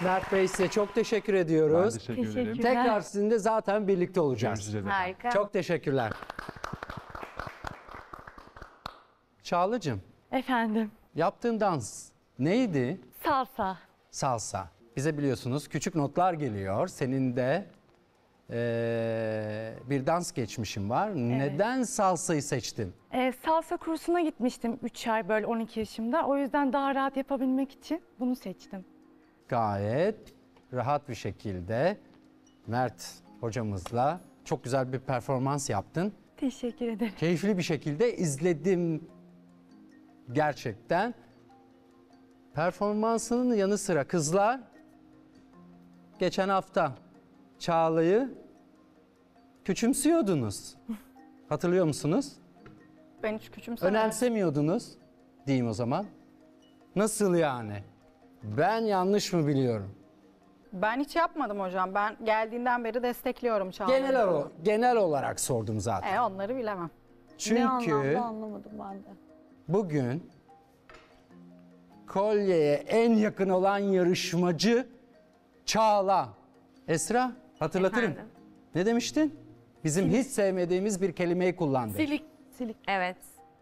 Mert Bey size çok teşekkür ediyoruz. Ben teşekkür ederim. Tekrar sizinle zaten birlikte olacağız. Görüşeceğiz. Harika. Çok teşekkürler. Çağla'cığım, Efendim, yaptığın dans neydi? salsa. Salsa. Bize biliyorsunuz küçük notlar geliyor. Senin de bir dans geçmişin var. Neden salsayı seçtin? Salsa kursuna gitmiştim 3 ay böyle 12 yaşımda. O yüzden daha rahat yapabilmek için bunu seçtim. Gayet rahat bir şekilde Mert hocamızla çok güzel bir performans yaptın. Teşekkür ederim. Keyifli bir şekilde izledim gerçekten. Performansının yanı sıra kızlar geçen hafta Çağla'yı küçümsüyordunuz. Hatırlıyor musunuz? Ben hiç küçümsemedim. Önemsemiyordunuz diyeyim o zaman. Nasıl yani? Ben yanlış mı biliyorum? Ben hiç yapmadım hocam. Ben geldiğinden beri destekliyorum Çağla'yı. Genel olarak sordum zaten. Onları bilemem. Çünkü anlamadım ben de. bugün kolyeye en yakın olan yarışmacı Çağla. Esra hatırlatırım. Efendim? Ne demiştin? Bizim hiç sevmediğimiz bir kelimeyi kullandı. Silik. Evet.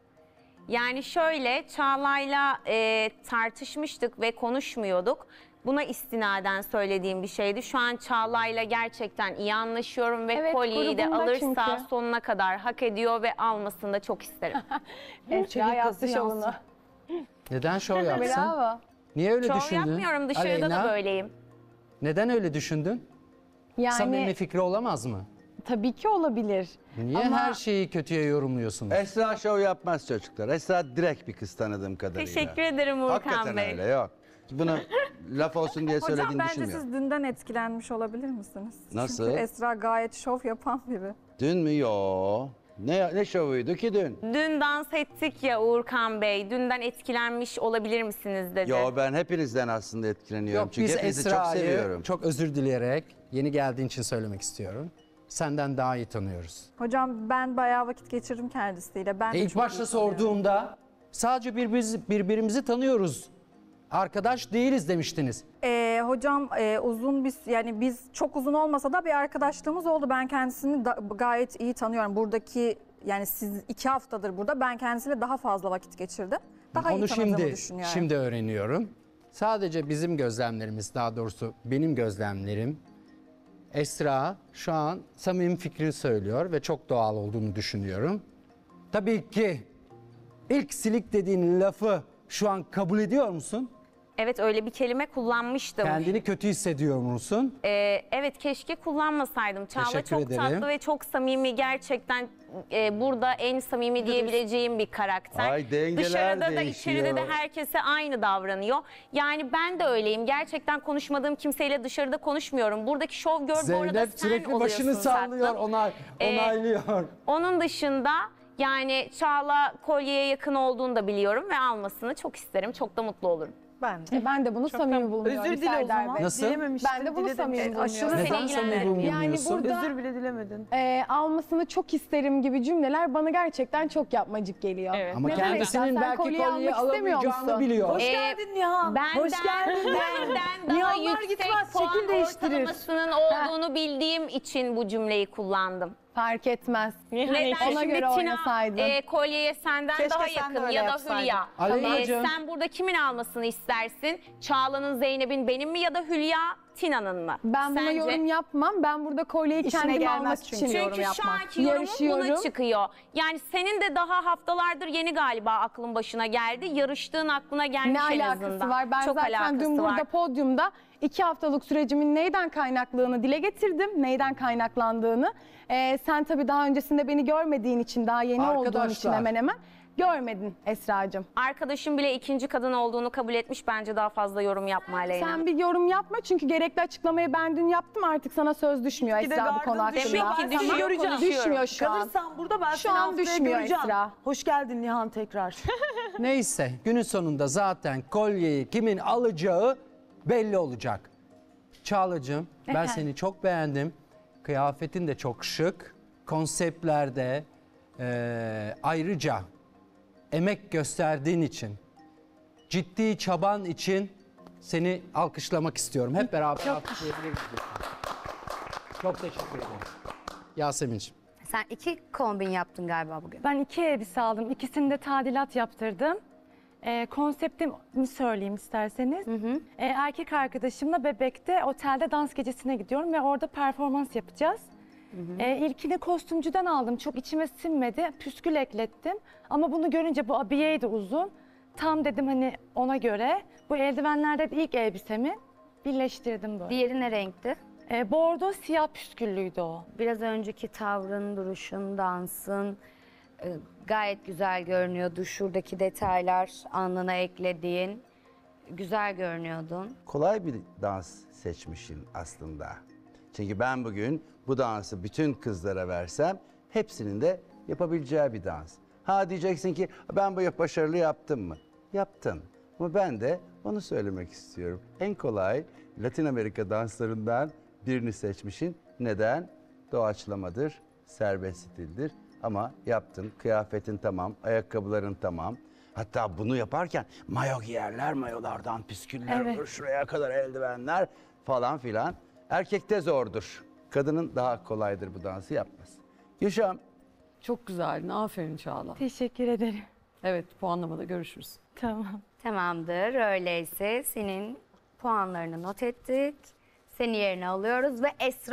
Yani şöyle Çağla'yla tartışmıştık ve konuşmuyorduk. Buna istinaden söylediğim bir şeydi. Şu an Çağla'yla gerçekten iyi anlaşıyorum ve Evet, kolyeyi de grubunda alırsa çünkü. sonuna kadar hak ediyor ve almasını da çok isterim. Esra yaptı şovunu. Neden şov yapsın? Bravo. Niye öyle Şov düşündün? yapmıyorum, dışarıda Aleyna, da böyleyim. neden öyle düşündün? Yani Samimi fikri olamaz mı? tabii ki olabilir. Niye Ama- her şeyi kötüye yorumluyorsunuz? Esra şov yapmaz çocuklar. Esra direkt bir kız tanıdığım kadarıyla. Teşekkür ederim Urkan Hakikaten Bey. öyle yok. Bunu laf olsun diye Hocam söylediğini bence düşünmüyorum. siz dünden etkilenmiş olabilir misiniz? Nasıl? Çünkü Esra gayet şov yapan biri. Dün mü? Yo. Ne şovuydu ki dün? Dün dans ettik ya Urkan Bey. Dünden etkilenmiş olabilir misiniz dedi. Yo, ben hepinizden aslında etkileniyorum. Yok, Çünkü biz hepinizi çok Esra'yı seviyorum. çok özür dileyerek yeni geldiğin için söylemek istiyorum. Senden daha iyi tanıyoruz. Hocam ben bayağı vakit geçirdim kendisiyle. Ben de İlk çok başta iyi tanıyorum. sorduğumda sadece birbirimizi tanıyoruz. Arkadaş değiliz demiştiniz. Hocam uzun bir yani biz çok uzun olmasa da bir arkadaşlığımız oldu. Ben kendisini gayet iyi tanıyorum. Buradaki yani siz 2 haftadır burada. Ben kendisiyle daha fazla vakit geçirdim. Daha iyi Onu tanıdığımı düşünüyorum. şimdi öğreniyorum. Sadece bizim gözlemlerimiz, daha doğrusu benim gözlemlerim. Esra şu an samimi fikrini söylüyor ve çok doğal olduğunu düşünüyorum. Tabii ki ilk silik dediğin lafı şu an kabul ediyor musun? Evet, öyle bir kelime kullanmıştım. Kendini kötü hissediyor musun? Evet, keşke kullanmasaydım. Çağla Teşekkür çok ederim. tatlı ve çok samimi, gerçekten burada en samimi diyebileceğim bir karakter. Ay, dengeler Dışarıda da değişiyor. içeride de herkese aynı davranıyor. Yani ben de öyleyim. Gerçekten konuşmadığım kimseyle dışarıda konuşmuyorum. Buradaki şov gör bu arada Zeynep sen sürekli başını oluyorsun sallıyor, tatlım. onaylıyor. Onun dışında yani Çağla kolyeye yakın olduğunu da biliyorum ve almasını çok isterim. Çok da mutlu olurum. Ben de. Ben de bunu samimi bulmuyorum. Özür dile o Serdar zaman. Bey. Nasıl? Ben de bunu samimi aşırı bulmuyorum. Neden samimi ilgilendirmiyor. bulmuyorsun? Yani burada Özür bile dilemedin. almasını çok isterim gibi cümleler bana gerçekten çok yapmacık geliyor. Evet. Ama Neden kendisinin Esra? Sen belki kolyeyi kolyeyi almak istemiyor alamayacağını musun? biliyor. Hoş geldin Nihan. Hoş geldin. Benden daha Nihanlar yüksek gitmez, puan şekil değiştirir. ortalamasının olduğunu bildiğim için bu cümleyi kullandım. Fark etmez. Neden? Ona Şimdi göre Tina oynasaydın. kolyeye senden Keşke daha sen de yakın öyle ya da yapsaydın. Hülya. Aleyna'cığım. Sen burada kimin almasını istersin? Çağla'nın, Zeynep'in, benim mi ya da Hülya, Tina'nın mı? Ben buna Sence? yorum yapmam. Ben burada kolyeyi İşine kendim gelmez almak çünkü. için Yorum Çünkü şu yapmak. anki yorumun buna Yarışıyorum. çıkıyor. Yani senin de daha haftalardır yeni galiba aklın başına geldi. Yarıştığın aklına gelmiş Ne en alakası azından. var? Ben Çok zaten alakası dün burada var. podyumda 2 haftalık sürecimin neyden kaynaklandığını dile getirdim. Neyden kaynaklandığını. Sen tabii daha öncesinde beni görmediğin için, daha yeni olduğun için Arkadaşlar. hemen hemen görmedin Esra'cığım. Arkadaşım bile ikinci kadın olduğunu kabul etmiş. Bence daha fazla yorum yapma Aleyna. Sen bir yorum yapma çünkü gerekli açıklamayı ben dün yaptım. Artık sana söz düşmüyor Bir de Esra bu gardın konu hakkında. düşüyor. Demek ki Ben seni düşüyor, göreceğim. Düşmüyor şu an. Kalırsan burada ben Şu seni an haftaya düşmüyor göreceğim. Esra. Hoş geldin Nihan tekrar. Neyse günün sonunda zaten kolyeyi kimin alacağı belli olacak. Çağla'cığım ben seni çok beğendim. Kıyafetin de çok şık. Konseptlerde ayrıca emek gösterdiğin için, ciddi çaban için Seni alkışlamak istiyorum. Hep beraber alkışlayabiliriz. Çok teşekkür ederim. Yasemin'ciğim. Sen 2 kombin yaptın galiba bugün. Ben 2 elbise aldım. İkisini de tadilat yaptırdım. Konseptimi söyleyeyim isterseniz. Erkek arkadaşımla Bebek'te otelde dans gecesine gidiyorum ve orada performans yapacağız. İlkini kostümcüden aldım. Çok içime sinmedi. Püskül eklettim. Ama bunu görünce bu abiyeydi uzun. Tam dedim hani ona göre. Bu eldivenlerde de ilk elbisemi birleştirdim böyle. Diğeri ne renkti? Bordo siyah püsküllüydü o. Biraz önceki tavrın, duruşun, dansın gayet güzel görünüyordu. Şuradaki detaylar, alnına eklediğin güzel görünüyordun. Kolay bir dans seçmişsin aslında. Çünkü ben bugün bu dansı bütün kızlara versem hepsinin de yapabileceği bir dans. Ha diyeceksin ki ben bu başarılı yaptım mı? Yaptın. Ama ben de onu söylemek istiyorum. En kolay Latin Amerika danslarından birini seçmişsin. Neden? Doğaçlamadır, serbest stildir. Ama yaptın, kıyafetin tamam, ayakkabıların tamam. Hatta bunu yaparken mayo giyerler, mayolardan püsküller olur, şuraya kadar eldivenler falan filan. Erkekte zordur. Kadının daha kolaydır bu dansı yapması. Gülşah'ım. Çok güzeldin. Aferin Çağla. Teşekkür ederim. Evet, puanlamada görüşürüz. Tamam. Tamamdır. Öyleyse senin puanlarını not ettik. Seni yerine alıyoruz ve Esra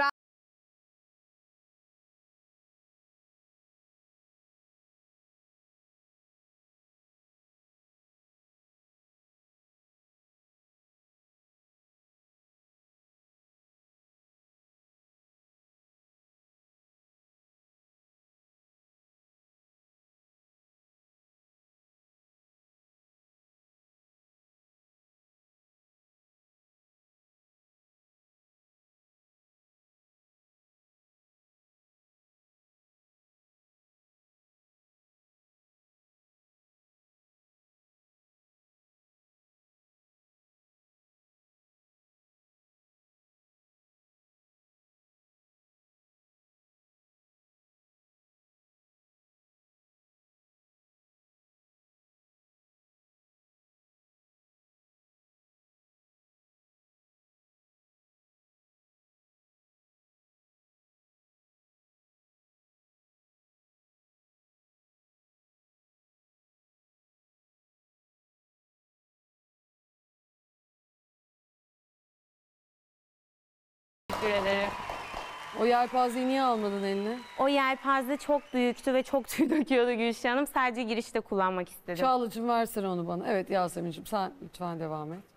Teşekkür ederim. O yelpazeyi niye almadın eline? O yelpaze çok büyüktü ve çok tüy döküyordu Gülşah Hanım. Sadece girişte kullanmak istedim. Çağla'cığım versene onu bana. Evet Yasemin'ciğim sen lütfen devam et.